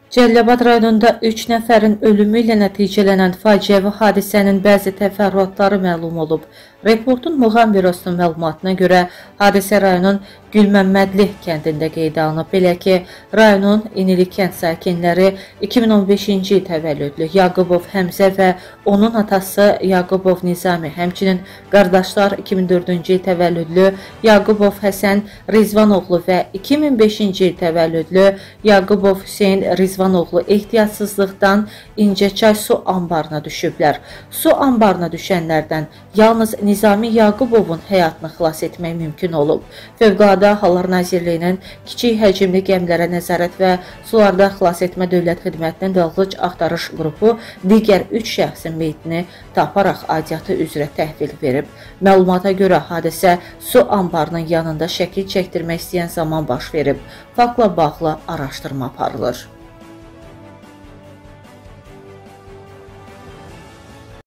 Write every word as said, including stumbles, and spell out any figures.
Cəlilabad rayonunda üç nəfərin ölümü ilə nəticələnən faciəvi hadisənin bəzi təfərrüatları məlum olub. Reportun Muğam Bürosunun məlumatına görə hadisə rayonun Gülməmmədli kəndində qeydə alınıb. Belə ki, rayonun İnili kənd sakinləri iki min on beşinci il təvəllüdlü Yaqubov Həmzə və onun atası Yaqubov Nizami, həmçinin qardaşlar iki min dördüncü il təvəllüdlü Yaqubov Həsən Rizvanoğlu və iki min beşinci il təvəllüdlü Yaqubov Hüseyn Rizvanoğlu ehtiyatsızlıqdan İncəçay su anbarına düşüblər. Su anbarına düşənlərdən yalnız Nizami Yaqubovun həyatını xilas etmək mümkün olub. Fövqəladə Hallar Nazirliyinin kiçik həcmli gəmilərə nəzarət və sularda xilas etmə dövlət xidmətinin dalğıc axtarış qrupu digər üç şəxsin meyitini taparaq aidiyyatı üzrə təhvil verib. Məlumata görə hadisə su anbarının yanında şəkil çəkdirmək istəyən zaman baş verib. Faktla bağlı araşdırma aparılır.